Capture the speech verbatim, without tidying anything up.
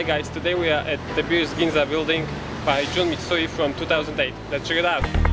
guys, today we are at the Beers Ginza building by Jun Mitsui from two thousand eight. Let's check it out!